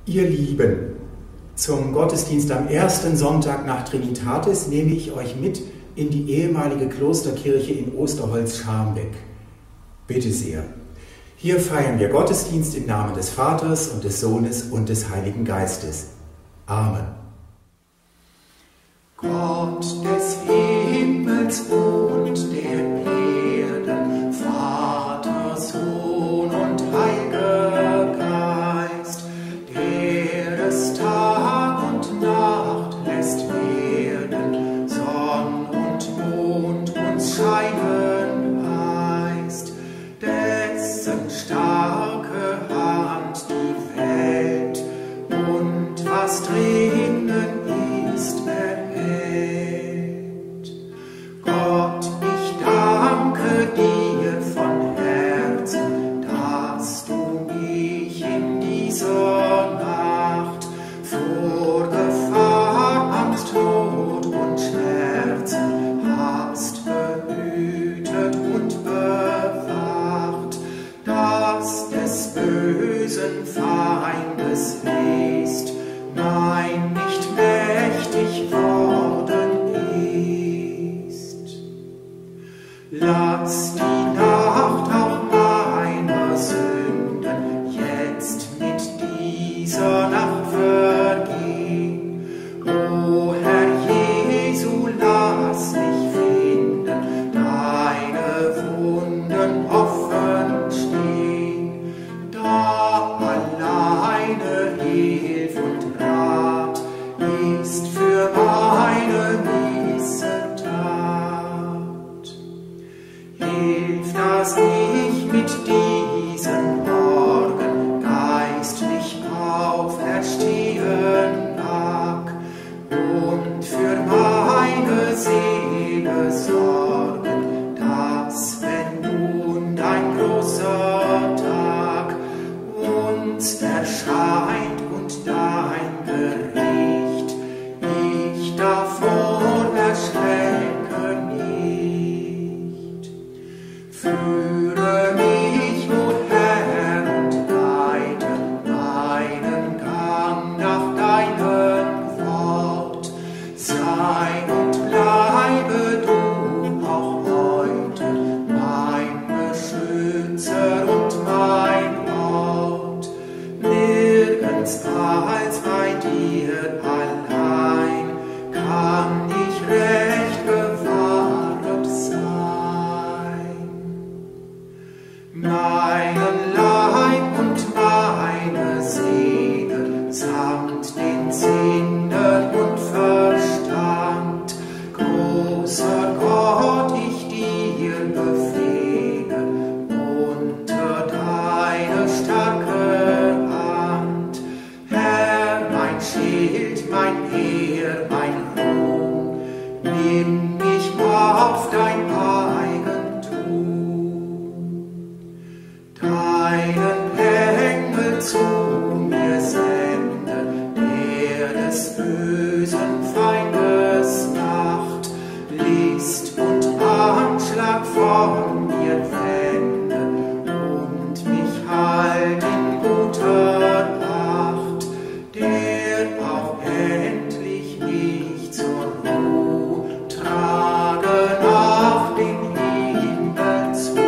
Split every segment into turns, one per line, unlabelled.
Ihr Lieben, zum Gottesdienst am ersten Sonntag nach Trinitatis nehme ich euch mit in die ehemalige Klosterkirche in Osterholz-Scharmbeck. Bitte sehr. Hier feiern wir Gottesdienst im Namen des Vaters und des Sohnes und des Heiligen Geistes. Amen.
Gott des Himmels und der Erden, Vater, Sohn und Heiliger Geist, der es Tag und Nacht lässt werden, Sonn und Mond uns scheinen heißt, dessen starke Hand die Welt und was drinnen ist erhält. Gott, ich danke dir von Herzen, dass du mich in dieser Nacht vor Gefahr, Angst, Tod und Schmerzen hast behütet und bewacht, dass des bösen Feindes List nein, nicht mächtig worden ist. Lass die Nacht auch meiner Sünden jetzt mit dieser Nacht vergehen. O Herr Jesu, lass mich finden, deine Wunden offen stehen, da alleine Hilf und Rat ist für meine Missetat. Hilf, dass ich mit diesem Morgen geistlich auferstehen mag und für meine Seele sorgen, dass, wenn nun dein großer Tag uns erscheint und dein Gericht, ich davor erschrecke nicht. Führe mich, o Herr, und leite meinen Gang nach deinem Wort. Sei und bleibe du auch heute mein Beschützer und mein Ort. Nirgends als bei dir allein kann ich recht gewahret sein. Meinen Leib und meine Seele samt den Sinnen und Verstand, großer Gott, ich dir befehle, unter deine starke Hand. Herr, mein Schild, mein Heer, mein Ruhm, nimm mich auf dein Eigentum. Deinen Engel zu mir sende, der des bösen Feindes Macht, List und Anschlag von mir wende und mich halt in guter Acht, der auch endlich mich zur Ruhe trage nach dem Himmel zu.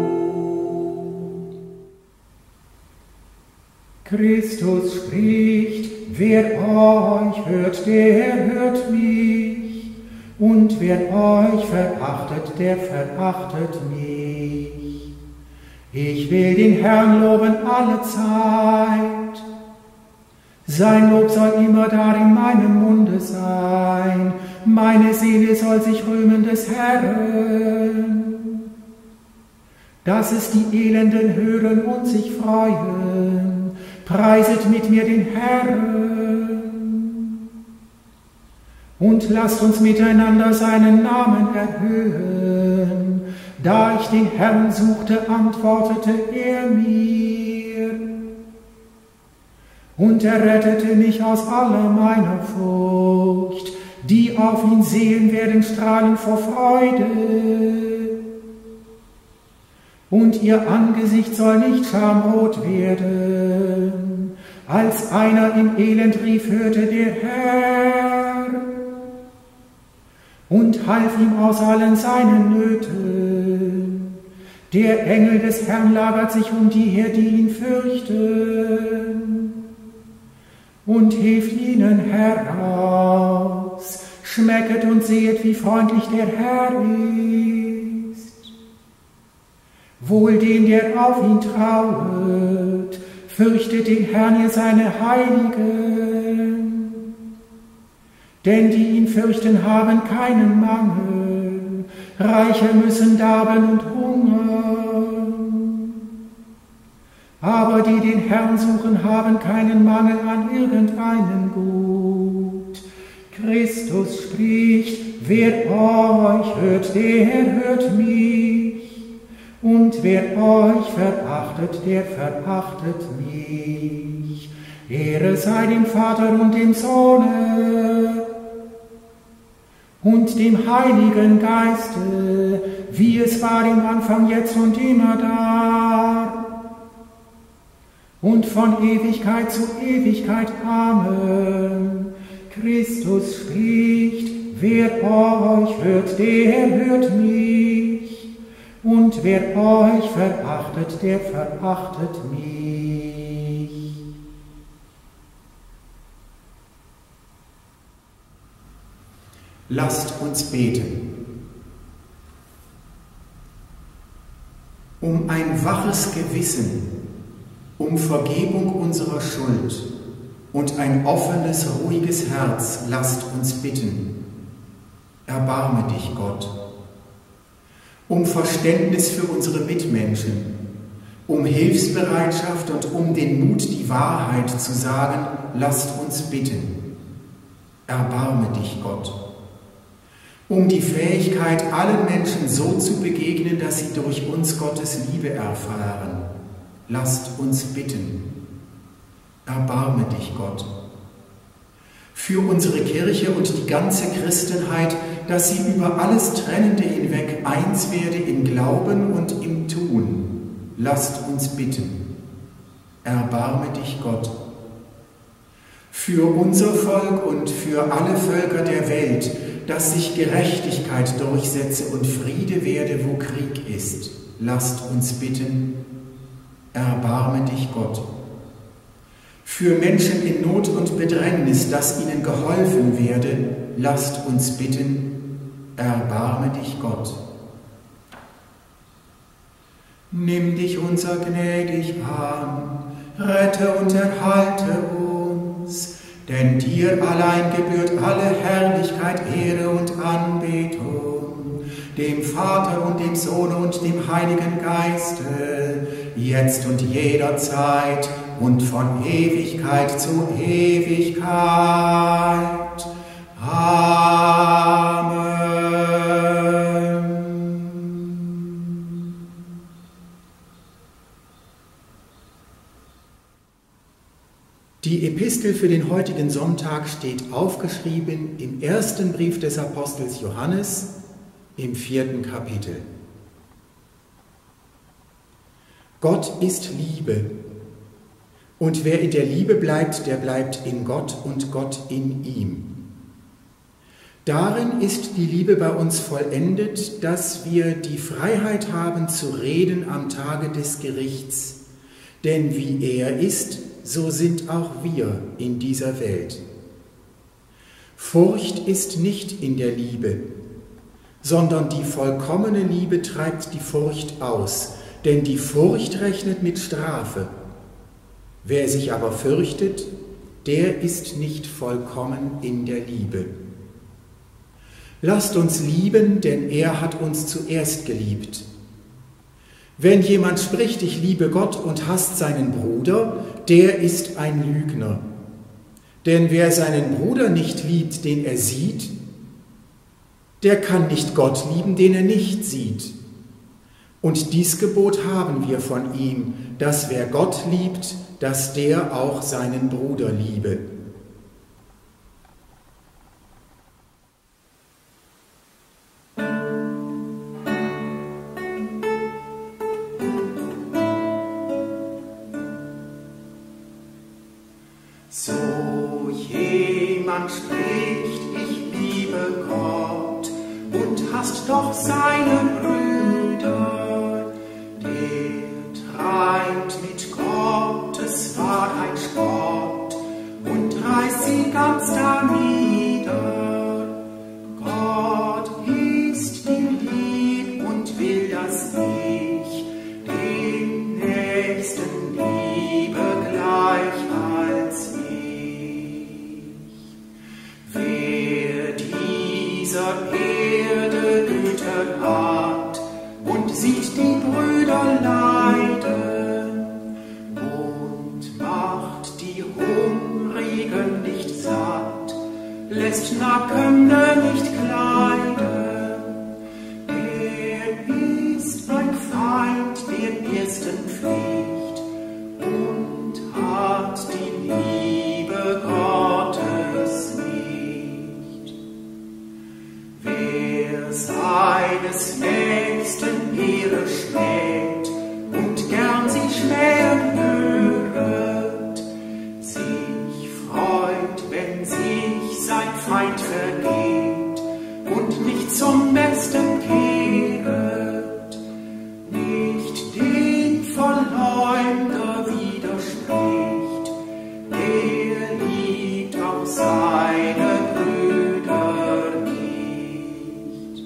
Christus spricht, wer euch hört, der hört mich, und wer euch verachtet, der verachtet mich. Ich will den Herrn loben alle Zeit. Sein Lob soll immer da in meinem Munde sein. Meine Seele soll sich rühmen des Herrn. Dass es die Elenden hören und sich freuen. Preiset mit mir den Herrn. Und lasst uns miteinander seinen Namen erhöhen. Da ich den Herrn suchte, antwortete er mir. Und er rettete mich aus aller meiner Furcht. Die auf ihn sehen, werden strahlen vor Freude. Und ihr Angesicht soll nicht schamrot werden. Als einer im Elend rief, hörte der Herr und half ihm aus allen seinen Nöten. Der Engel des Herrn lagert sich um die her, die ihn fürchten, und hilft ihnen heraus. Schmecket und sehet, wie freundlich der Herr ist. Wohl dem, der auf ihn trauet, fürchtet den Herrn, ihr seine Heiligen. Denn die ihn fürchten, haben keinen Mangel, Reiche müssen darben und hungern. Aber die den Herrn suchen, haben keinen Mangel an irgendeinem Gut. Christus spricht, wer euch hört, der hört mich. Und wer euch verachtet, der verachtet mich. Ehre sei dem Vater und dem Sohne und dem Heiligen Geiste, wie es war im Anfang, jetzt und immer da und von Ewigkeit zu Ewigkeit. Amen. Christus spricht, wer euch hört, der hört mich. Und wer euch verachtet, der verachtet mich.
Lasst uns beten. Um ein waches Gewissen, um Vergebung unserer Schuld und ein offenes, ruhiges Herz lasst uns bitten. Erbarme dich, Gott. Um Verständnis für unsere Mitmenschen, um Hilfsbereitschaft und um den Mut, die Wahrheit zu sagen, lasst uns bitten. Erbarme dich, Gott. Um die Fähigkeit, allen Menschen so zu begegnen, dass sie durch uns Gottes Liebe erfahren, lasst uns bitten. Erbarme dich, Gott. Für unsere Kirche und die ganze Christenheit, dass sie über alles Trennende hinweg eins werde im Glauben und im Tun. Lasst uns bitten. Erbarme dich, Gott. Für unser Volk und für alle Völker der Welt, dass sich Gerechtigkeit durchsetze und Friede werde, wo Krieg ist. Lasst uns bitten. Erbarme dich, Gott. Für Menschen in Not und Bedrängnis, dass ihnen geholfen werde, lasst uns bitten. Erbarme dich, Gott. Nimm dich unser gnädig an, rette und erhalte uns, denn dir allein gebührt alle Herrlichkeit, Ehre und Anbetung, dem Vater und dem Sohn und dem Heiligen Geiste, jetzt und jederzeit und von Ewigkeit zu Ewigkeit. Amen. Die Epistel für den heutigen Sonntag steht aufgeschrieben im ersten Brief des Apostels Johannes im 4. Kapitel. Gott ist Liebe, und wer in der Liebe bleibt, der bleibt in Gott und Gott in ihm. Darin ist die Liebe bei uns vollendet, dass wir die Freiheit haben zu reden am Tage des Gerichts, denn wie er ist, so sind auch wir in dieser Welt. Furcht ist nicht in der Liebe, sondern die vollkommene Liebe treibt die Furcht aus, denn die Furcht rechnet mit Strafe. Wer sich aber fürchtet, der ist nicht vollkommen in der Liebe. Lasst uns lieben, denn er hat uns zuerst geliebt. Wenn jemand spricht, ich liebe Gott und hasst seinen Bruder, der ist ein Lügner. Denn wer seinen Bruder nicht liebt, den er sieht, der kann nicht Gott lieben, den er nicht sieht. Und dies Gebot haben wir von ihm, dass wer Gott liebt, dass der auch seinen Bruder liebe.
So jemand spricht, ich liebe Gott, und hasst doch seine Brüder, der treibt mit Gottes Wahrheit Spott und reißt sie ganz darnieder. Gott ist ihm lieb und will, dass ich den Nächsten liebe gleich als ich. Wer dieser Erde Güter hat und sieht die Brüder leiden und macht die Hungrigen nicht satt, lässt Nackende nicht kleiden, er ist ein Feind der ersten Pflicht und hat die Liebe Gottes nicht. Wer seines Nächsten Ehre schmäht und gern sie schmähen höret, sich freut, wenn sich sein Feind vergeht und nicht zum Besten kehret, nicht den Verleumder widerspricht, der liebt auch seine Brüder nicht.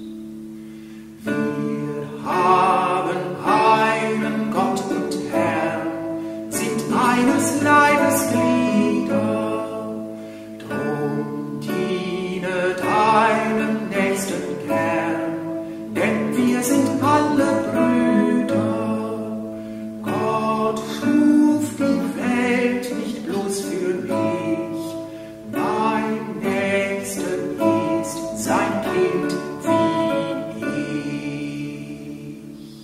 Wir haben einen Gott und Herrn, sind eines Leibes Glieder, drum diene deinem Nächsten gern, denn wir sind alle Brüder. Gott schuf die Welt nicht bloß für mich, mein Nächster ist sein Kind wie ich.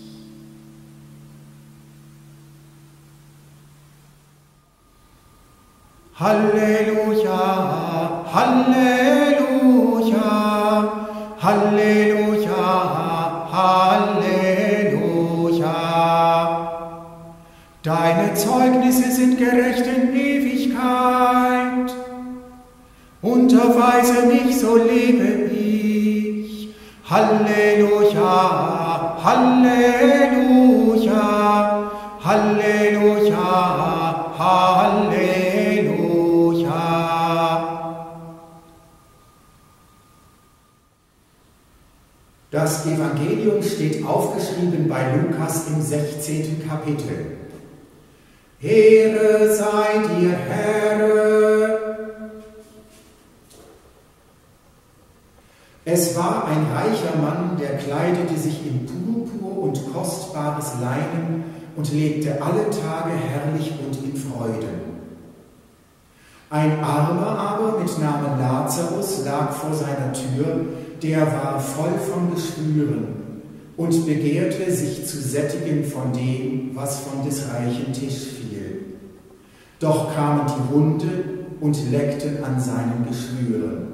Halleluja, Halleluja, Halleluja, Halleluja. Deine Zeugnisse sind gerecht in Ewigkeit. Unterweise mich, so lebe ich. Halleluja, Halleluja, Halleluja, Halleluja.
Das Evangelium steht aufgeschrieben bei Lukas im 16. Kapitel. Ehre sei dir, Herr. Es war ein reicher Mann, der kleidete sich in Purpur und kostbares Leinen und lebte alle Tage herrlich und in Freuden. Ein Armer aber mit Namen Lazarus lag vor seiner Tür, der war voll von Geschwüren und begehrte, sich zu sättigen von dem, was von des reichen Tisch fiel. Doch kamen die Hunde und leckten an seinen Geschwüren.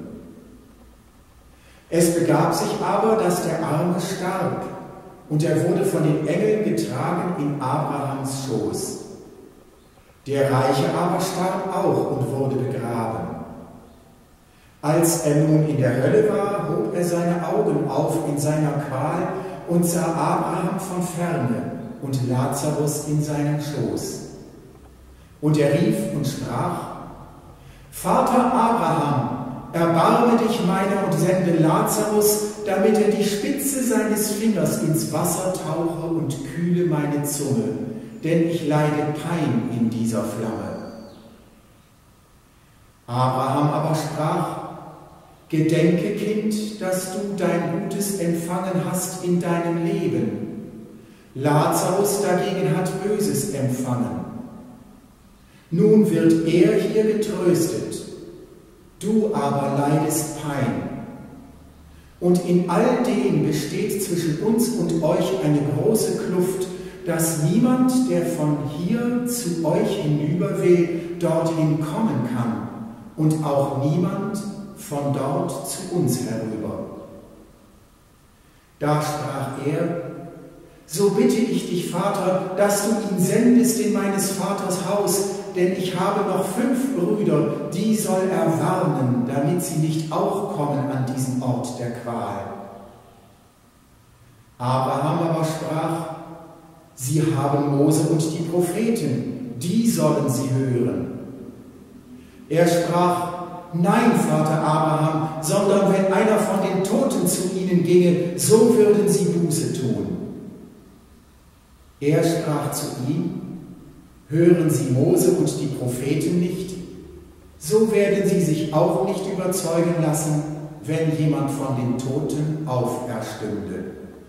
Es begab sich aber, dass der Arme starb, und er wurde von den Engeln getragen in Abrahams Schoß. Der Reiche aber starb auch und wurde begraben. Als er nun in der Hölle war, hob er seine Augen auf in seiner Qual und sah Abraham von ferne und Lazarus in seinem Schoß. Und er rief und sprach: Vater Abraham, erbarme dich meiner und sende Lazarus, damit er die Spitze seines Fingers ins Wasser tauche und kühle meine Zunge, denn ich leide Pein in dieser Flamme. Abraham aber sprach: Gedenke, Kind, dass du dein Gutes empfangen hast in deinem Leben. Lazarus dagegen hat Böses empfangen. Nun wird er hier getröstet, du aber leidest Pein. Und in all dem besteht zwischen uns und euch eine große Kluft, dass niemand, der von hier zu euch hinüber will, dorthin kommen kann, und auch niemand von dort zu uns herüber. Da sprach er: So bitte ich dich, Vater, dass du ihn sendest in meines Vaters Haus, denn ich habe noch 5 Brüder, die soll er warnen, damit sie nicht auch kommen an diesen Ort der Qual. Abraham aber sprach, sie haben Mose und die Propheten, die sollen sie hören. Er sprach, nein, Vater Abraham, sondern wenn einer von den Toten zu ihnen ginge, so würden sie Buße tun. Er sprach zu ihm, hören sie Mose und die Propheten nicht, so werden sie sich auch nicht überzeugen lassen, wenn jemand von den Toten auferstünde.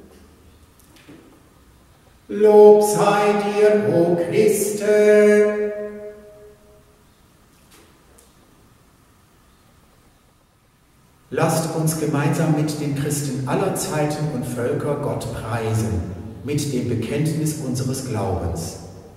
Lob sei dir, o Christe! Lasst uns gemeinsam mit den Christen aller Zeiten und Völker Gott preisen, mit dem Bekenntnis unseres Glaubens.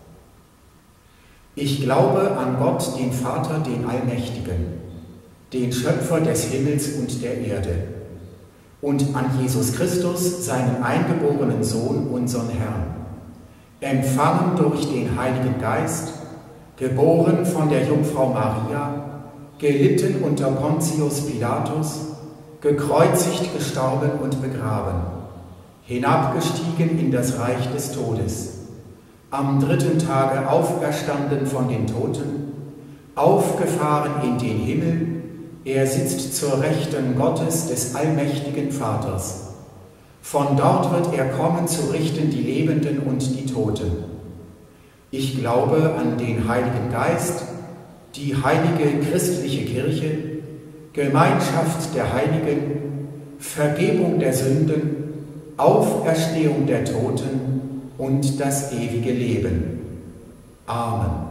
Ich glaube an Gott, den Vater, den Allmächtigen, den Schöpfer des Himmels und der Erde, und an Jesus Christus, seinen eingeborenen Sohn, unseren Herrn, empfangen durch den Heiligen Geist, geboren von der Jungfrau Maria, gelitten unter Pontius Pilatus, gekreuzigt, gestorben und begraben, hinabgestiegen in das Reich des Todes, am 3. Tage auferstanden von den Toten, aufgefahren in den Himmel, er sitzt zur Rechten Gottes des allmächtigen Vaters. Von dort wird er kommen, zu richten die Lebenden und die Toten. Ich glaube an den Heiligen Geist, die heilige christliche Kirche, Gemeinschaft der Heiligen, Vergebung der Sünden, Auferstehung der Toten und das ewige Leben. Amen.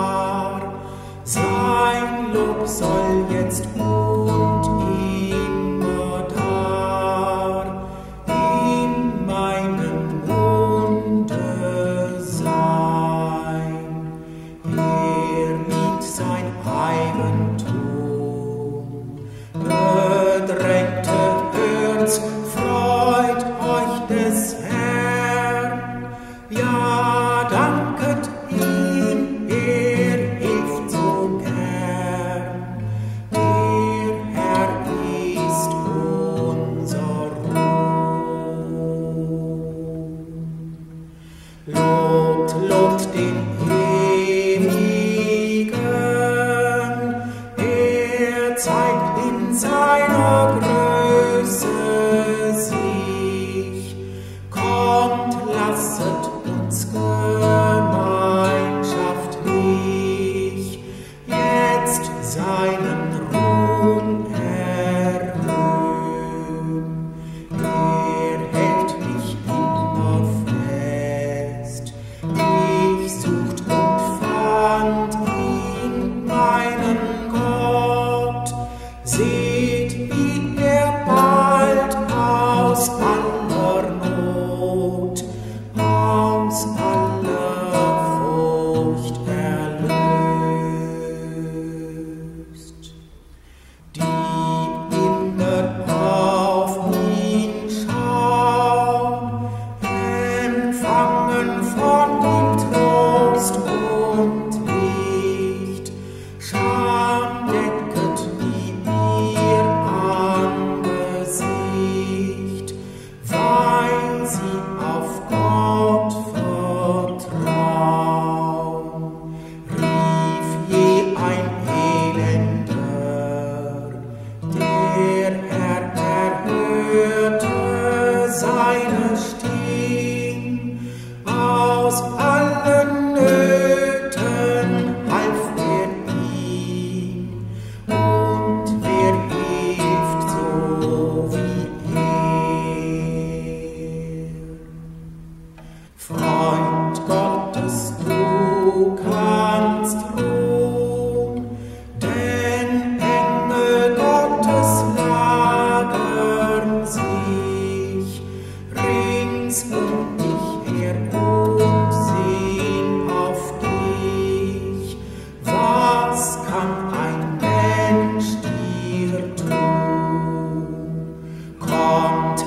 Sein Lob soll jetzt und in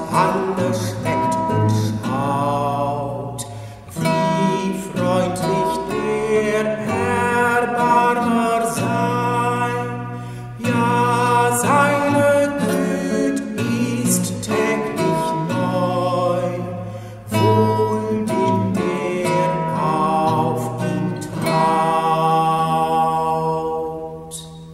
alle schmeckt und schaut, wie freundlich der Erbarmer sei. Ja, seine Güte ist täglich neu, wohl dem, der auf ihn traut.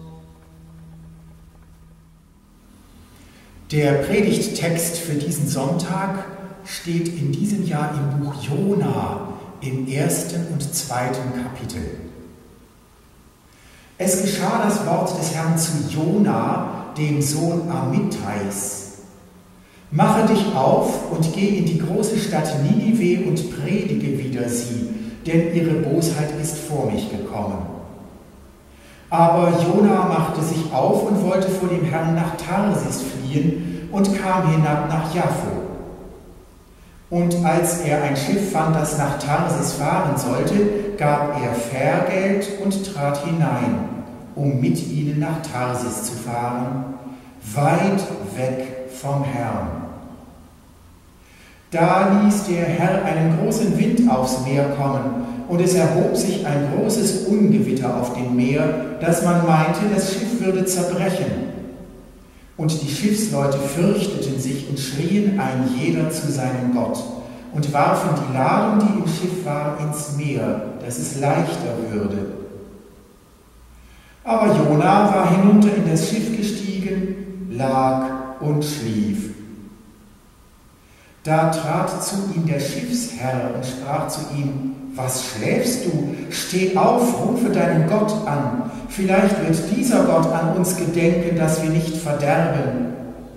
Der Predigttext für diesen Sonntag steht in diesem Jahr im Buch Jona im 1. und 2. Kapitel. Es geschah das Wort des Herrn zu Jona, dem Sohn Amittais. Mache dich auf und geh in die große Stadt Ninive und predige wider sie, denn ihre Bosheit ist vor mich gekommen. Aber Jona machte sich auf und wollte vor dem Herrn nach Tarsis fliehen und kam hinab nach Jaffo. Und als er ein Schiff fand, das nach Tarsis fahren sollte, gab er Fährgeld und trat hinein, um mit ihnen nach Tarsis zu fahren, weit weg vom Herrn. Da ließ der Herr einen großen Wind aufs Meer kommen, und es erhob sich ein großes Ungewitter auf dem Meer, dass man meinte, das Schiff würde zerbrechen. Und die Schiffsleute fürchteten sich und schrien ein jeder zu seinem Gott und warfen die Ladung, die im Schiff war, ins Meer, dass es leichter würde. Aber Jona war hinunter in das Schiff gestiegen, lag und schlief. Da trat zu ihm der Schiffsherr und sprach zu ihm: Was schläfst du? Steh auf, rufe deinen Gott an. Vielleicht wird dieser Gott an uns gedenken, dass wir nicht verderben.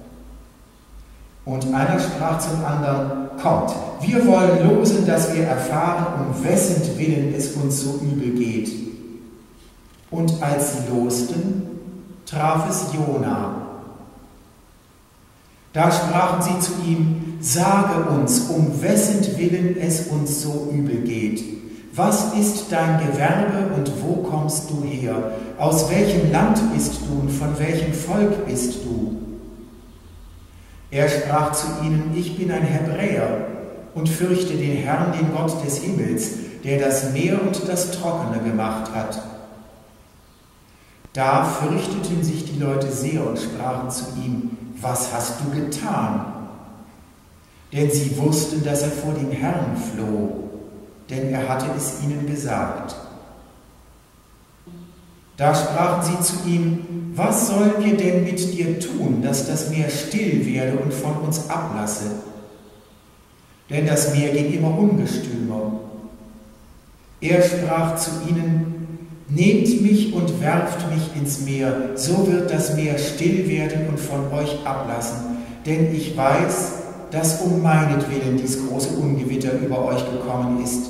Und einer sprach zum anderen: Kommt, wir wollen losen, dass wir erfahren, um wessen Willen es uns so übel geht. Und als sie losten, traf es Jona. Da sprachen sie zu ihm: Sage uns, um wessen Willen es uns so übel geht. Was ist dein Gewerbe und wo kommst du her? Aus welchem Land bist du und von welchem Volk bist du? Er sprach zu ihnen: Ich bin ein Hebräer und fürchte den Herrn, den Gott des Himmels, der das Meer und das Trockene gemacht hat. Da fürchteten sich die Leute sehr und sprachen zu ihm: Was hast du getan? Denn sie wussten, dass er vor dem Herrn floh, denn er hatte es ihnen gesagt. Da sprachen sie zu ihm: Was sollen wir denn mit dir tun, dass das Meer still werde und von uns ablasse? Denn das Meer ging immer ungestümer. Er sprach zu ihnen: Nehmt mich und werft mich ins Meer, so wird das Meer still werden und von euch ablassen, denn ich weiß, dass um meinetwillen dies große Ungewitter über euch gekommen ist.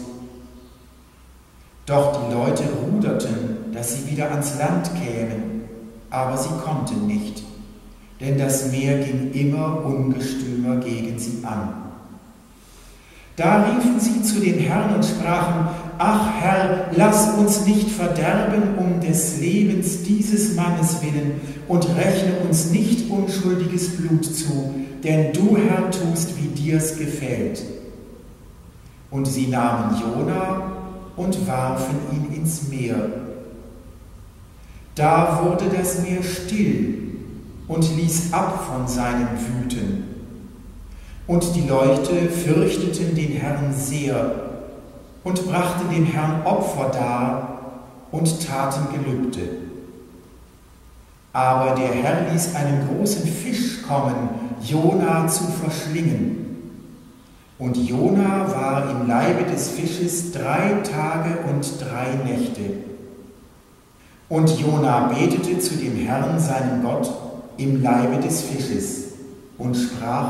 Doch die Leute ruderten, dass sie wieder ans Land kämen, aber sie konnten nicht, denn das Meer ging immer ungestümer gegen sie an. Da riefen sie zu dem Herrn und sprachen: Ach Herr, lass uns nicht verderben um des Lebens dieses Mannes willen und rechne uns nicht unschuldiges Blut zu, denn du, Herr, tust, wie dir's gefällt. Und sie nahmen Jona und warfen ihn ins Meer. Da wurde das Meer still und ließ ab von seinem Wüten. Und die Leute fürchteten den Herrn sehr und brachten dem Herrn Opfer dar und taten Gelübde. Aber der Herr ließ einen großen Fisch kommen, Jona zu verschlingen. Und Jona war im Leibe des Fisches 3 Tage und 3 Nächte. Und Jona betete zu dem Herrn, seinem Gott, im Leibe des Fisches und sprach: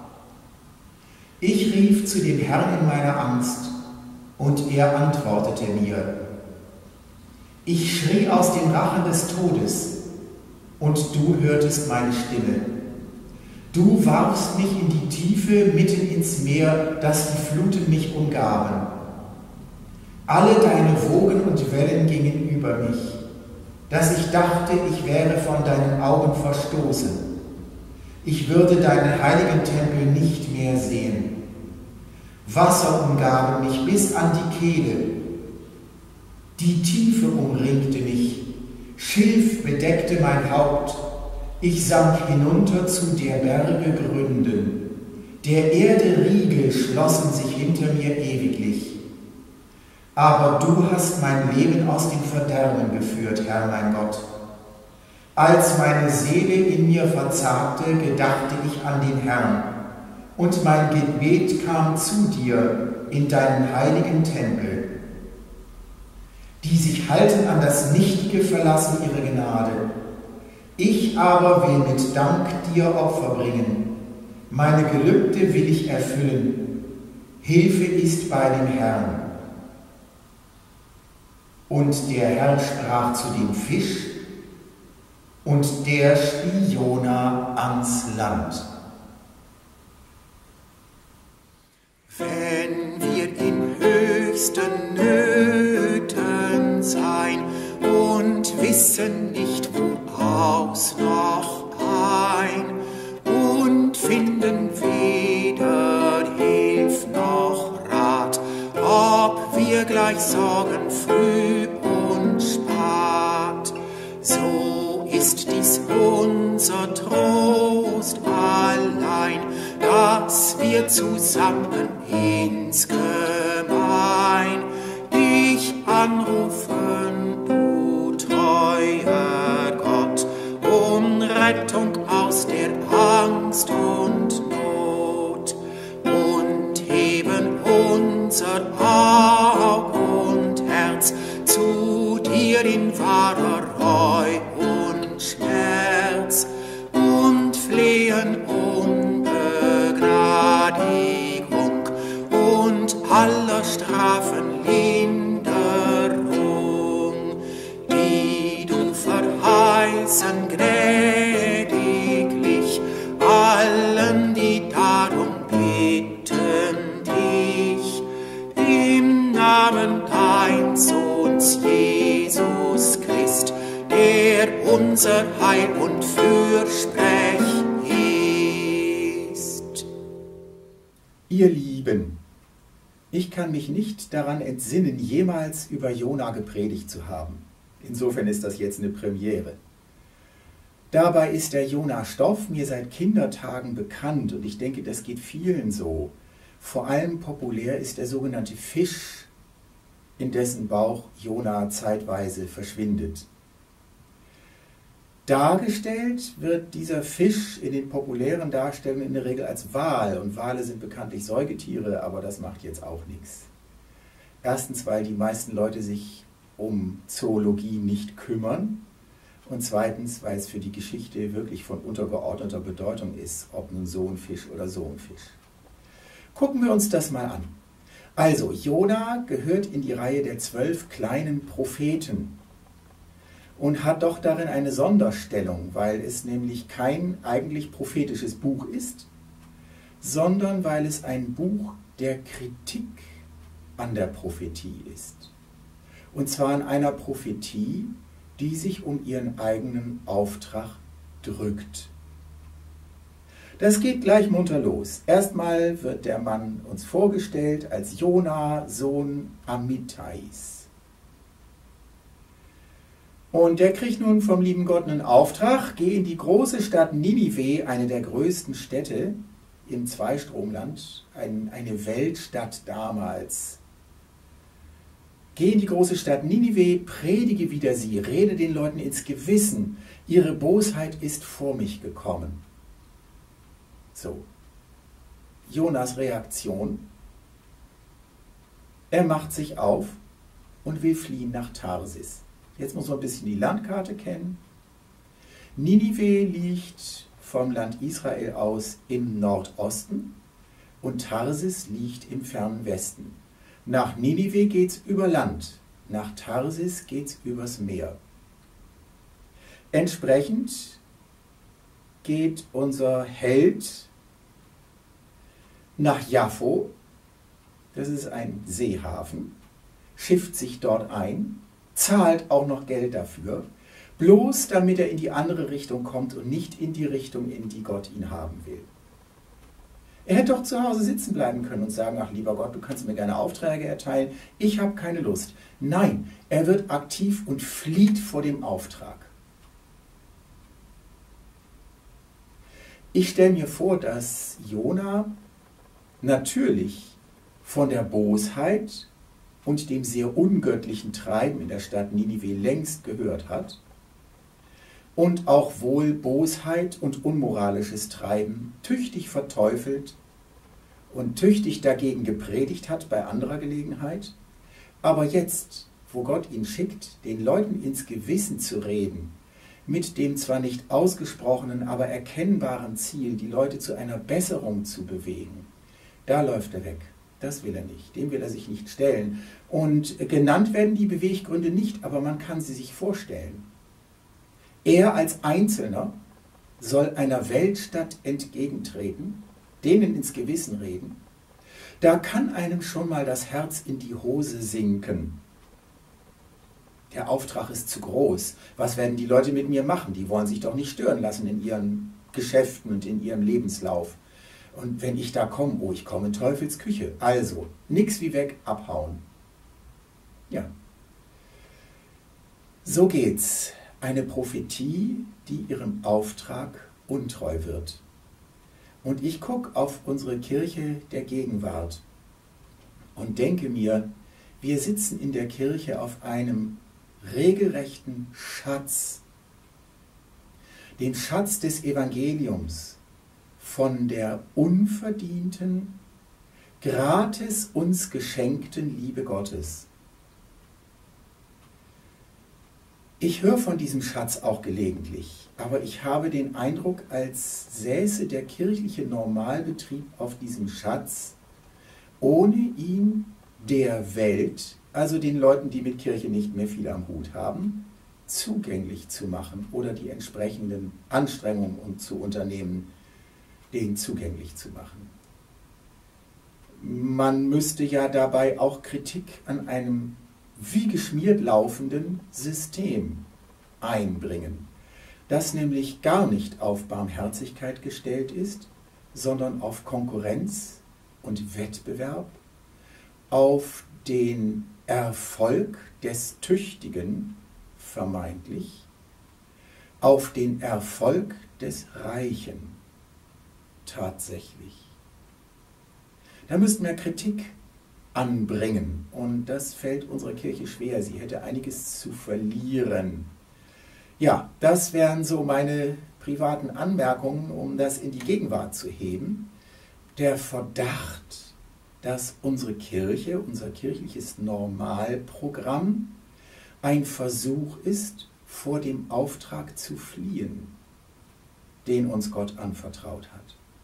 Ich rief zu dem Herrn in meiner Angst, und er antwortete mir. Ich schrie aus dem Rachen des Todes, und du hörtest meine Stimme. Du warfst mich in die Tiefe, mitten ins Meer, dass die Fluten mich umgaben. Alle deine Wogen und Wellen gingen über mich, dass ich dachte, ich wäre von deinen Augen verstoßen.
ich würde deinen heiligen Tempel nicht mehr sehen. Wasser umgaben mich bis an die Kehle. Die Tiefe umringte mich, Schilf bedeckte mein Haupt. Ich sank hinunter zu der Berge Gründen. Der Erde Riegel schlossen sich hinter mir ewiglich. Aber du hast mein Leben aus dem Verderben geführt, Herr mein Gott. Als meine Seele in mir verzagte, gedachte ich an den Herrn, und mein Gebet kam zu dir in deinen heiligen Tempel. Die sich halten an das Nichtige, verlassen ihre Gnade. Ich aber will mit Dank dir Opfer bringen. Meine Gelübde will ich erfüllen. Hilfe ist bei dem Herrn. Und der Herr sprach zu dem Fisch, und der spie Jona ans Land.
Wenn wir in höchsten Nöten sein und wissen nicht, wo aus noch ein, und finden weder Hilf noch Rat, ob wir gleich sorgen früh und spät, so ist dies unser Trost allein, dass wir zusammen ins Gemein dich anrufen, du treuer Gott, um Rettung aus der Angst und Not, und heben unser Aug und Herz zu dir in wahrer Reu und Schmerz und flehen um Begnadigung und aller Strafen Linderung, die du verheißen gnädiglich allen, die darum bitten dich, im Namen deines Sohns Jesus Christ, der unser Heil und Fürsprech ist.
Ihr Lieben, ich kann mich nicht daran entsinnen, jemals über Jona gepredigt zu haben. Insofern ist das jetzt eine Premiere. Dabei ist der Jona-Stoff mir seit Kindertagen bekannt und ich denke, das geht vielen so. Vor allem populär ist der sogenannte Fisch, in dessen Bauch Jona zeitweise verschwindet. Dargestellt wird dieser Fisch in den populären Darstellungen in der Regel als Wal, und Wale sind bekanntlich Säugetiere, aber das macht jetzt auch nichts. Erstens, weil die meisten Leute sich um Zoologie nicht kümmern, und zweitens, weil es für die Geschichte wirklich von untergeordneter Bedeutung ist, ob nun so ein Fisch oder so ein Fisch. Gucken wir uns das mal an. Also, Jona gehört in die Reihe der 12 kleinen Propheten und hat doch darin eine Sonderstellung, weil es nämlich kein eigentlich prophetisches Buch ist, sondern weil es ein Buch der Kritik an der Prophetie ist. Und zwar an einer Prophetie, die sich um ihren eigenen Auftrag drückt. Das geht gleich munter los. Erstmal wird der Mann uns vorgestellt als Jona, Sohn Amittais. Und der kriegt nun vom lieben Gott einen Auftrag: Geh in die große Stadt Ninive, eine der größten Städte im Zweistromland, eine Weltstadt damals. Geh in die große Stadt Ninive, predige wider sie, rede den Leuten ins Gewissen, ihre Bosheit ist vor mich gekommen. So, Jonas Reaktion: Er macht sich auf und will fliehen nach Tarsis. Jetzt muss man ein bisschen die Landkarte kennen. Ninive liegt vom Land Israel aus im Nordosten und Tarsis liegt im fernen Westen. Nach Ninive geht es über Land, nach Tarsis geht es übers Meer. Entsprechend geht unser Held nach Jaffo, das ist ein Seehafen, schifft sich dort ein, zahlt auch noch Geld dafür, bloß damit er in die andere Richtung kommt und nicht in die Richtung, in die Gott ihn haben will. Er hätte doch zu Hause sitzen bleiben können und sagen, ach lieber Gott, du kannst mir gerne Aufträge erteilen, ich habe keine Lust. Nein, er wird aktiv und flieht vor dem Auftrag. Ich stelle mir vor, dass Jona natürlich von der Bosheit und dem sehr ungöttlichen Treiben in der Stadt Ninive längst gehört hat und auch wohl Bosheit und unmoralisches Treiben tüchtig verteufelt und tüchtig dagegen gepredigt hat bei anderer Gelegenheit. Aber jetzt, wo Gott ihn schickt, den Leuten ins Gewissen zu reden, mit dem zwar nicht ausgesprochenen, aber erkennbaren Ziel, die Leute zu einer Besserung zu bewegen, da läuft er weg. Das will er nicht, dem will er sich nicht stellen. Und genannt werden die Beweggründe nicht, aber man kann sie sich vorstellen. Er als Einzelner soll einer Weltstadt entgegentreten, denen ins Gewissen reden. Da kann einem schon mal das Herz in die Hose sinken. Der Auftrag ist zu groß. Was werden die Leute mit mir machen? Die wollen sich doch nicht stören lassen in ihren Geschäften und in ihrem Lebenslauf. Und wenn ich da komme, oh, ich komme in Teufels Küche. Also, nix wie weg, abhauen. Ja. So geht's. Eine Prophetie, die ihrem Auftrag untreu wird. Und ich gucke auf unsere Kirche der Gegenwart und denke mir, wir sitzen in der Kirche auf einem regelrechten Schatz. Den Schatz des Evangeliums von der unverdienten, gratis uns geschenkten Liebe Gottes. Ich höre von diesem Schatz auch gelegentlich, aber ich habe den Eindruck, als säße der kirchliche Normalbetrieb auf diesem Schatz, ohne ihn der Welt, also den Leuten, die mit Kirche nicht mehr viel am Hut haben, zugänglich zu machen oder die entsprechenden Anstrengungen zu unternehmen, den zugänglich zu machen. Man müsste ja dabei auch Kritik an einem wie geschmiert laufenden System einbringen, das nämlich gar nicht auf Barmherzigkeit gestellt ist, sondern auf Konkurrenz und Wettbewerb, auf den Erfolg des Tüchtigen, vermeintlich, auf den Erfolg des Reichen, tatsächlich. Da müssten wir Kritik anbringen und das fällt unserer Kirche schwer. Sie hätte einiges zu verlieren. Ja, das wären so meine privaten Anmerkungen, um das in die Gegenwart zu heben. Der Verdacht, dass unsere Kirche, unser kirchliches Normalprogramm ein Versuch ist, vor dem Auftrag zu fliehen, den uns Gott anvertraut hat.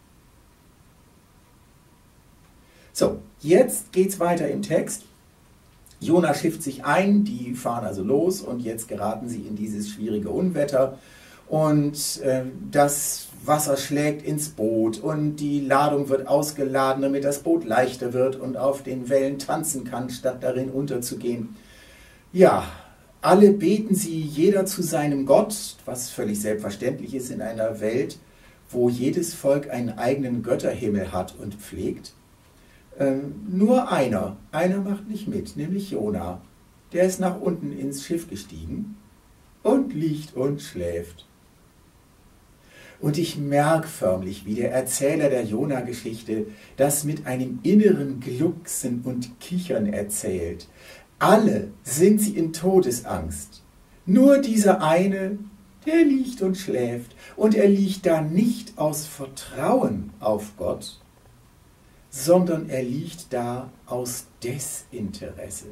So, jetzt geht es weiter im Text. Jona schifft sich ein, die fahren also los und jetzt geraten sie in dieses schwierige Unwetter und das Wasser schlägt ins Boot und die Ladung wird ausgeladen, damit das Boot leichter wird und auf den Wellen tanzen kann, statt darin unterzugehen. Ja, alle beten sie, jeder zu seinem Gott, was völlig selbstverständlich ist in einer Welt, wo jedes Volk einen eigenen Götterhimmel hat und pflegt. Nur einer macht nicht mit, nämlich Jona. Der ist nach unten ins Schiff gestiegen und liegt und schläft. Und ich merke förmlich, wie der Erzähler der Jona-Geschichte das mit einem inneren Glucksen und Kichern erzählt. Alle sind sie in Todesangst. Nur dieser eine, der liegt und schläft. Und er liegt da nicht aus Vertrauen auf Gott, sondern er liegt da aus Desinteresse.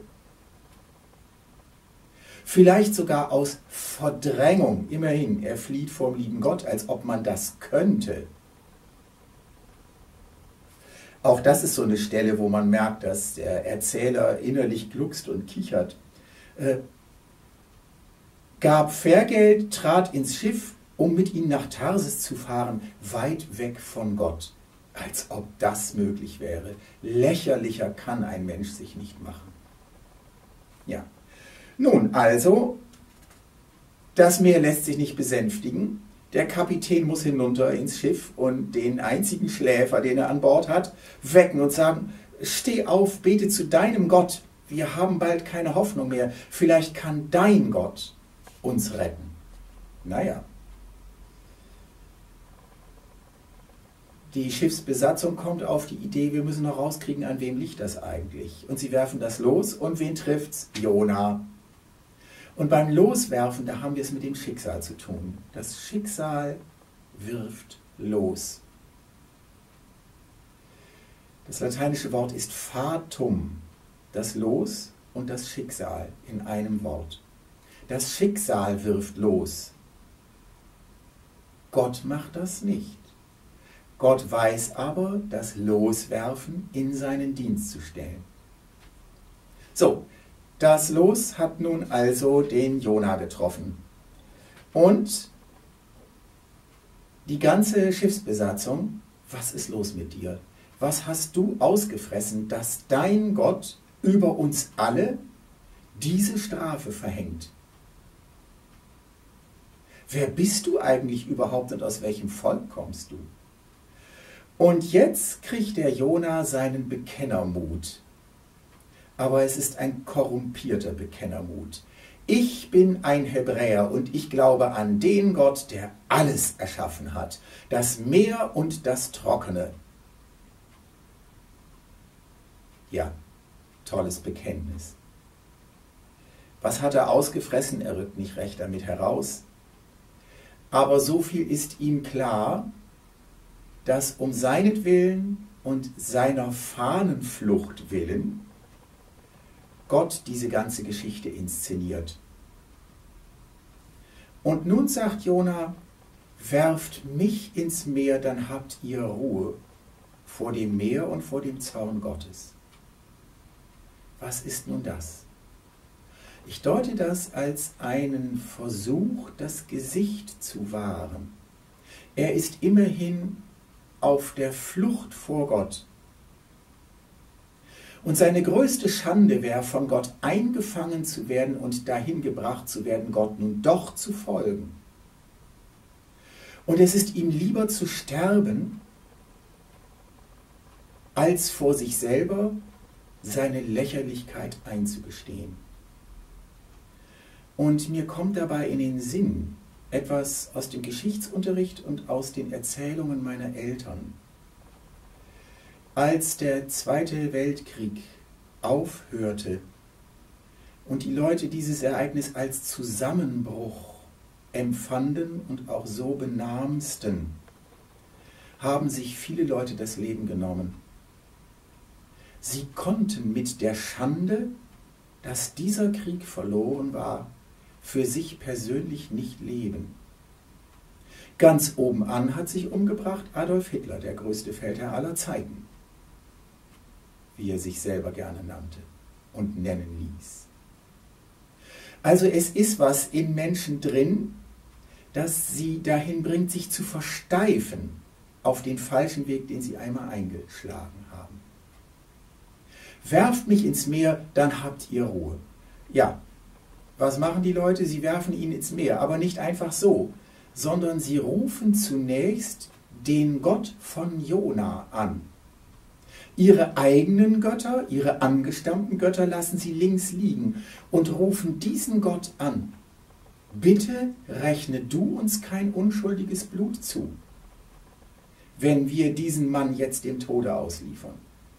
Vielleicht sogar aus Verdrängung. Immerhin, er flieht vom lieben Gott, als ob man das könnte. Auch das ist so eine Stelle, wo man merkt, dass der Erzähler innerlich gluckst und kichert. Gab Fährgeld, trat ins Schiff, um mit ihnen nach Tarsis zu fahren, weit weg von Gott. Als ob das möglich wäre. Lächerlicher kann ein Mensch sich nicht machen. Ja. Nun, also, Das Meer lässt sich nicht besänftigen. Der Kapitän muss hinunter ins Schiff und den einzigen Schläfer, den er an Bord hat, wecken und sagen, steh auf, bete zu deinem Gott. Wir haben bald keine Hoffnung mehr. Vielleicht kann dein Gott uns retten. Naja. Die Schiffsbesatzung kommt auf die Idee, wir müssen noch rauskriegen, an wem liegt das eigentlich. Und sie werfen das los und wen trifft's? Jona. Und beim Loswerfen, da haben wir es mit dem Schicksal zu tun. Das Schicksal wirft los. Das lateinische Wort ist fatum, das Los und das Schicksal in einem Wort. Das Schicksal wirft los. Gott macht das nicht. Gott weiß aber, das Loswerfen in seinen Dienst zu stellen. So, das Los hat nun also den Jona getroffen. Und die ganze Schiffsbesatzung, was ist los mit dir? Was hast du ausgefressen, dass dein Gott über uns alle diese Strafe verhängt? Wer bist du eigentlich überhaupt und aus welchem Volk kommst du? Und jetzt kriegt der Jona seinen Bekennermut. Aber es ist ein korrumpierter Bekennermut. Ich bin ein Hebräer und ich glaube an den Gott, der alles erschaffen hat, das Meer und das Trockene. Ja, tolles Bekenntnis. Was hat er ausgefressen? Er rückt nicht recht damit heraus. Aber so viel ist ihm klar, dass um seinetwillen und seiner Fahnenflucht willen Gott diese ganze Geschichte inszeniert. Und nun sagt Jona, werft mich ins Meer, dann habt ihr Ruhe vor dem Meer und vor dem Zorn Gottes. Was ist nun das? Ich deute das als einen Versuch, das Gesicht zu wahren. Er ist immerhin auf der Flucht vor Gott. Und seine größte Schande wäre, von Gott eingefangen zu werden und dahin gebracht zu werden, Gott nun doch zu folgen. Und es ist ihm lieber zu sterben, als vor sich selber seine Lächerlichkeit einzugestehen. Und mir kommt dabei in den Sinn etwas aus dem Geschichtsunterricht und aus den Erzählungen meiner Eltern. Als der Zweite Weltkrieg aufhörte und die Leute dieses Ereignis als Zusammenbruch empfanden und auch so benahmsten, haben sich viele Leute das Leben genommen. Sie konnten mit der Schande, dass dieser Krieg verloren war, für sich persönlich nicht leben. Ganz oben an hat sich umgebracht Adolf Hitler, der größte Feldherr aller Zeiten, wie er sich selber gerne nannte und nennen ließ. Also es ist was in Menschen drin, das sie dahin bringt, sich zu versteifen auf den falschen Weg, den sie einmal eingeschlagen haben. Werft mich ins Meer, dann habt ihr Ruhe. Ja, was machen die Leute? Sie werfen ihn ins Meer, aber nicht einfach so, sondern sie rufen zunächst den Gott von Jona an. Ihre eigenen Götter, ihre angestammten Götter lassen sie links liegen und rufen diesen Gott an. Bitte rechne du uns kein unschuldiges Blut zu, wenn wir diesen Mann jetzt dem Tode ausliefern.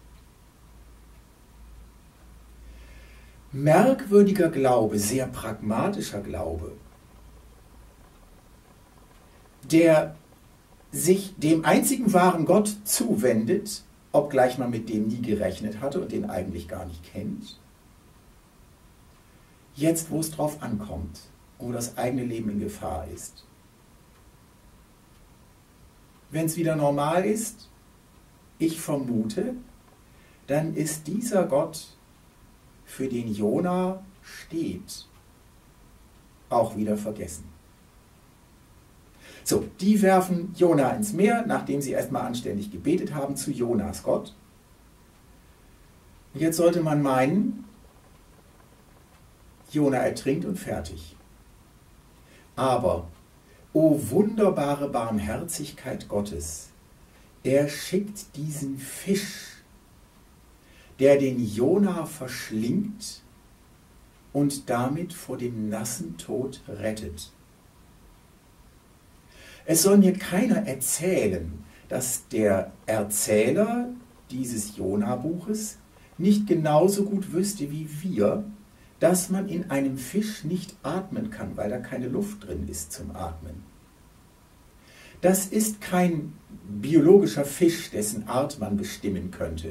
Merkwürdiger Glaube, sehr pragmatischer Glaube, der sich dem einzigen wahren Gott zuwendet, obgleich man mit dem nie gerechnet hatte und den eigentlich gar nicht kennt. Jetzt, wo es drauf ankommt, wo das eigene Leben in Gefahr ist. Wenn es wieder normal ist, ich vermute, dann ist dieser Gott, für den Jona steht, auch wieder vergessen. So, die werfen Jona ins Meer, nachdem sie erstmal anständig gebetet haben zu Jonas Gott. Und jetzt sollte man meinen, Jona ertrinkt und fertig. Aber, o wunderbare Barmherzigkeit Gottes, er schickt diesen Fisch, der den Jona verschlingt und damit vor dem nassen Tod rettet. Es soll mir keiner erzählen, dass der Erzähler dieses Jona-Buches nicht genauso gut wüsste wie wir, dass man in einem Fisch nicht atmen kann, weil da keine Luft drin ist zum Atmen. Das ist kein biologischer Fisch, dessen Art man bestimmen könnte.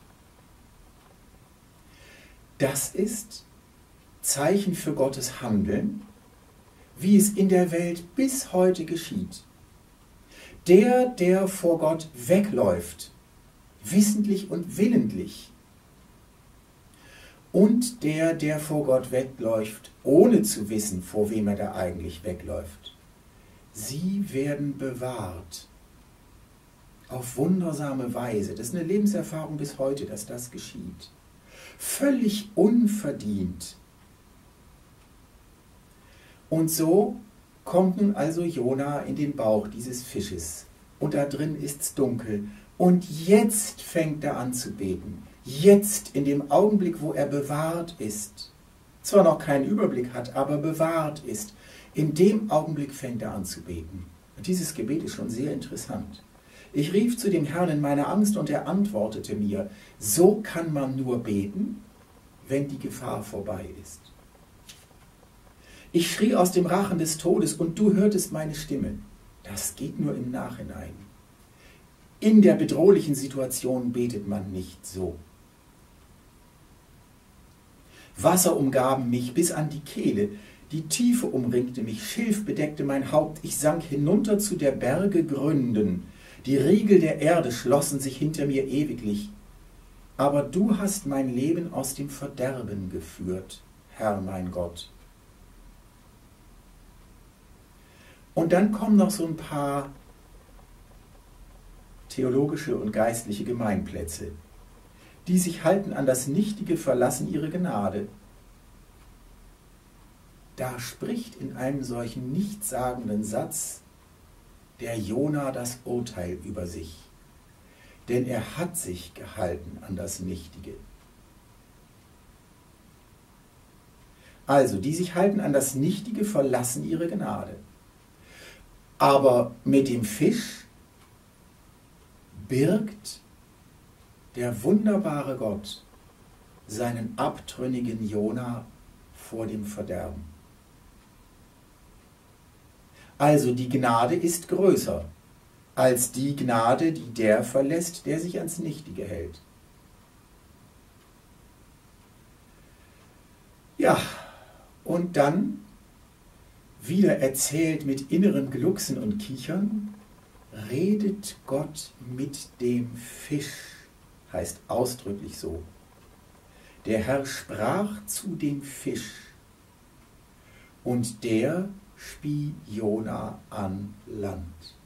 Das ist Zeichen für Gottes Handeln, wie es in der Welt bis heute geschieht. Der vor Gott wegläuft, wissentlich und willentlich, und der vor Gott wegläuft, ohne zu wissen, vor wem er da eigentlich wegläuft, sie werden bewahrt. Auf wundersame Weise. Das ist eine Lebenserfahrung bis heute, dass das geschieht. Völlig unverdient. Und so kommt nun also Jona in den Bauch dieses Fisches. Und da drin ist's dunkel. Und jetzt fängt er an zu beten. Jetzt, in dem Augenblick, wo er bewahrt ist. Zwar noch keinen Überblick hat, aber bewahrt ist. In dem Augenblick fängt er an zu beten. Und dieses Gebet ist schon sehr interessant. Ich rief zu dem Herrn in meiner Angst und er antwortete mir, so kann man nur beten, wenn die Gefahr vorbei ist. Ich schrie aus dem Rachen des Todes und du hörtest meine Stimme. Das geht nur im Nachhinein. In der bedrohlichen Situation betet man nicht so. Wasser umgaben mich bis an die Kehle, die Tiefe umringte mich, Schilf bedeckte mein Haupt, ich sank hinunter zu der Berge Gründen, die Riegel der Erde schlossen sich hinter mir ewiglich. Aber du hast mein Leben aus dem Verderben geführt, Herr mein Gott. Und dann kommen noch so ein paar theologische und geistliche Gemeinplätze. Die sich halten an das Nichtige, verlassen ihre Gnade. Da spricht in einem solchen nichtssagenden Satz der Jona das Urteil über sich. Denn er hat sich gehalten an das Nichtige. Also, die sich halten an das Nichtige, verlassen ihre Gnade. Aber mit dem Fisch birgt der wunderbare Gott seinen abtrünnigen Jona vor dem Verderben. Also die Gnade ist größer als die Gnade, die der verlässt, der sich ans Nichtige hält. Ja, und dann, wieder erzählt mit innerem Glucksen und Kichern, redet Gott mit dem Fisch, heißt ausdrücklich so. Der Herr sprach zu dem Fisch, und der spie Jona an Land.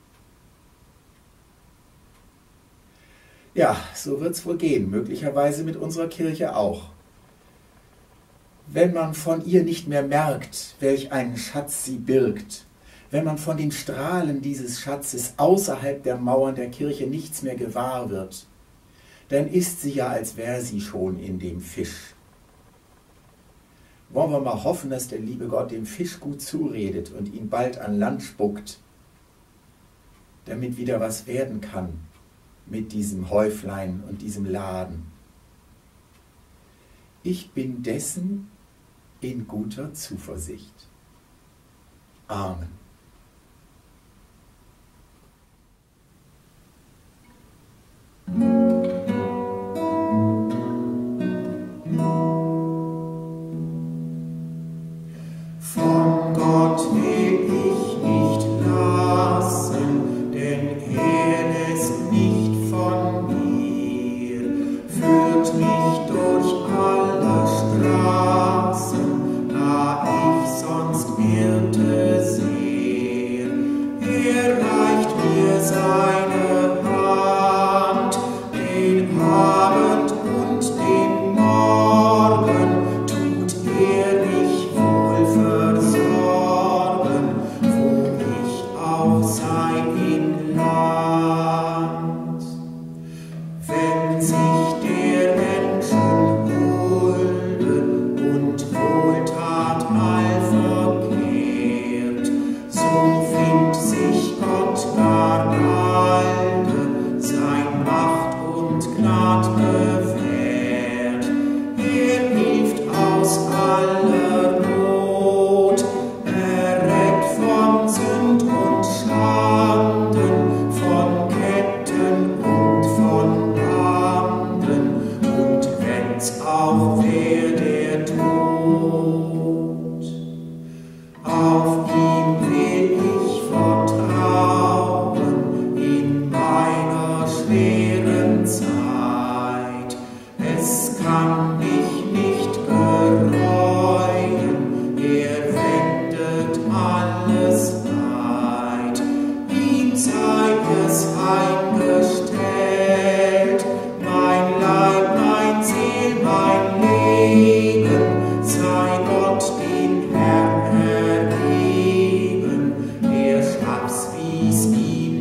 Ja, so wird es wohl gehen, möglicherweise mit unserer Kirche auch. Wenn man von ihr nicht mehr merkt, welch einen Schatz sie birgt, wenn man von den Strahlen dieses Schatzes außerhalb der Mauern der Kirche nichts mehr gewahr wird, dann ist sie ja, als wäre sie schon in dem Fisch. Wollen wir mal hoffen, dass der liebe Gott dem Fisch gut zuredet und ihn bald an Land spuckt, damit wieder was werden kann mit diesem Häuflein und diesem Laden. Ich bin dessen in guter Zuversicht. Amen.
Von Gott will ich nicht lassen, denn er lässt nicht von mir, führt mich durch alle Straßen, da ich sonst irrte sehr. Er reicht mir seine Hand, den Abend und den Morgen tut er mich wohl versorgen. wenn sich der Menschen Hulde und Wohltat all verkehrt, so find sich Gott gar balde, sein Macht und Gnad bewährt. Er hilft aus aller Not, errettet von Sünd und Schanden, von Ketten und von Banden, und wenn's auch wär der Tod. Auf ihm will ich vertrauen in meiner schweren Zeit. Es kann mich nicht gereuen, er wendet alles weit. Ihm sei es eingestellt, mein Leib, mein Seel, mein Leben, sei Gott den Herrn ergeben, er schaff's, wie's ihm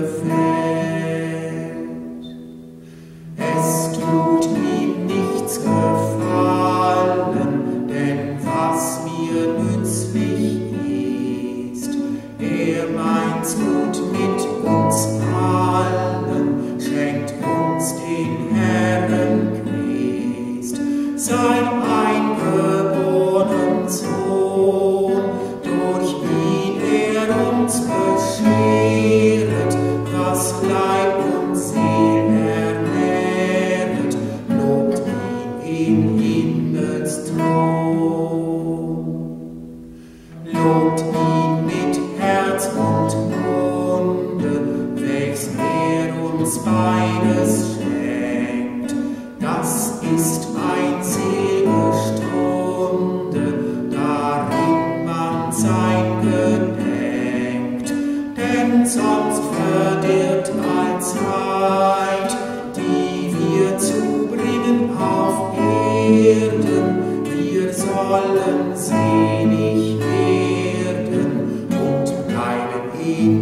gefällt. Es tut ihm nichts gefallen, denn was mir nützlich ist, er meint's gut mit uns allen, schenkt uns den Herren Christ, sein eingeborenen Sohn, durch ihn er uns bescheret, was Leib und Seel ernähret, lobt ihn in Himmels Thron. Lobt ihn mit Herz und Munde, welches er uns beides schenkt. Das ist ein sel'ge Stunde, darin man sein gedenkt. Denn sonst verdirbt allzeit, die wir zubringen auf Erden. Wir sollen selig werden und bleiben in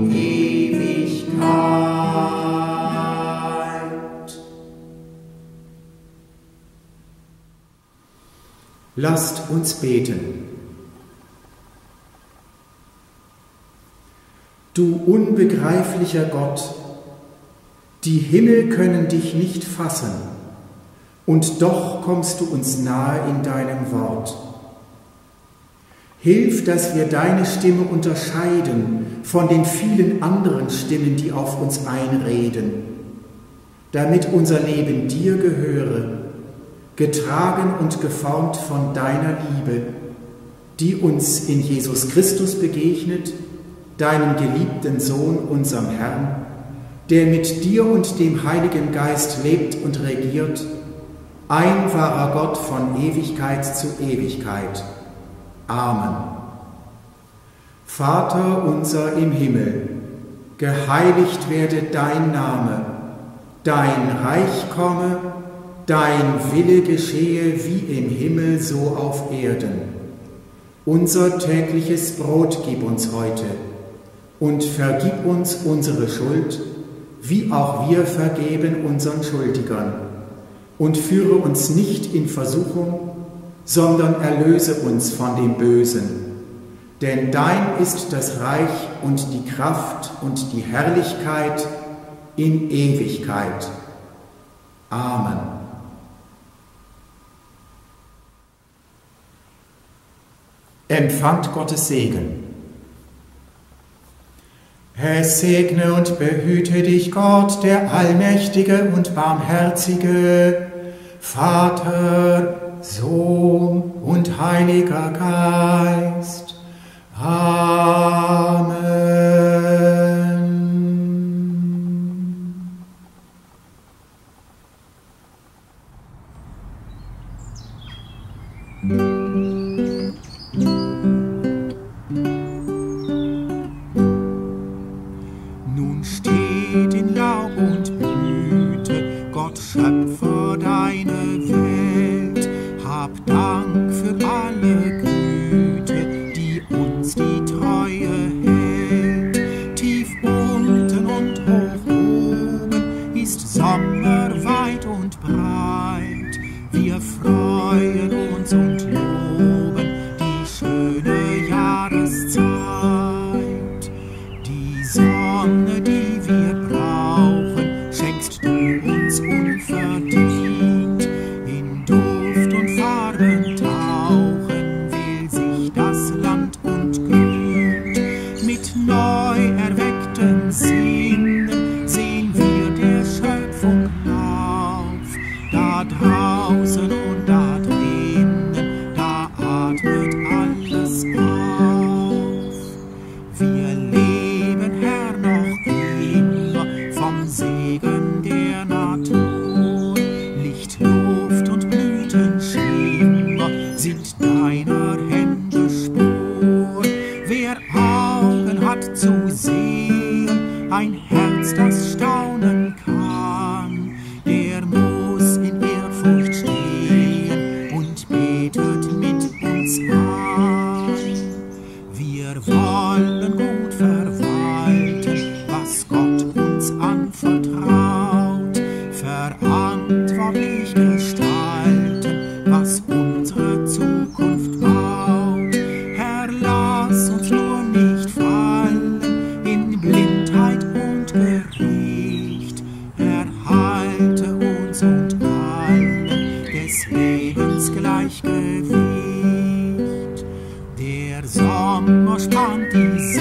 Ewigkeit.
Lasst uns beten. Du unbegreiflicher Gott, die Himmel können dich nicht fassen, und doch kommst du uns nahe in deinem Wort. Hilf, dass wir deine Stimme unterscheiden von den vielen anderen Stimmen, die auf uns einreden, damit unser Leben dir gehöre, getragen und geformt von deiner Liebe, die uns in Jesus Christus begegnet, deinem geliebten Sohn, unserem Herrn, der mit dir und dem Heiligen Geist lebt und regiert, ein wahrer Gott von Ewigkeit zu Ewigkeit. Amen. Vater unser im Himmel, geheiligt werde dein Name, dein Reich komme, dein Wille geschehe wie im Himmel so auf Erden. Unser tägliches Brot gib uns heute und vergib uns unsere Schuld, wie auch wir vergeben unseren Schuldigern. Und führe uns nicht in Versuchung, sondern erlöse uns von dem Bösen. Denn dein ist das Reich und die Kraft und die Herrlichkeit in Ewigkeit. Amen. Empfangt Gottes Segen. Es segne und behüte dich Gott, der Allmächtige und Barmherzige, Vater, Sohn und Heiliger Geist. Amen.
Nun steht in Laub und Blüte, Gott Schöpfer deine Welt. Hab Dank für alle Güte, die uns die Treue hält. Tief unten und hoch oben ist Sommer, und breit. Wir freuen uns und loben die schöne Jahreszeit. Die Sonne, die wir brauchen, schenkst du uns unverdient. In Duft und Farben tauchen will sich das Land und glüht. Mit neu erweckten Sinnen sehen wir der Schöpfung auf. Da draußen und da drinnen, da atmet alles auf. Wir leben, Herr, noch immer vom Segen der Natur. Licht, Luft und Blütenschimmer sind deiner Hände Spur. Wer Augen hat zu sehen, ein Herz, das staunen kann, der muss in Ehrfurcht stehen und betet mit uns an. Wir wollen gut verwalten, was Gott uns anvertraut, verantwortlich gestalten, was unsere Zukunft baut. Herr, lass uns nur nicht fallen in Blindheit und Gericht. Erhalte uns und allen des Lebens Gleichgewicht. Der Sommer spannt die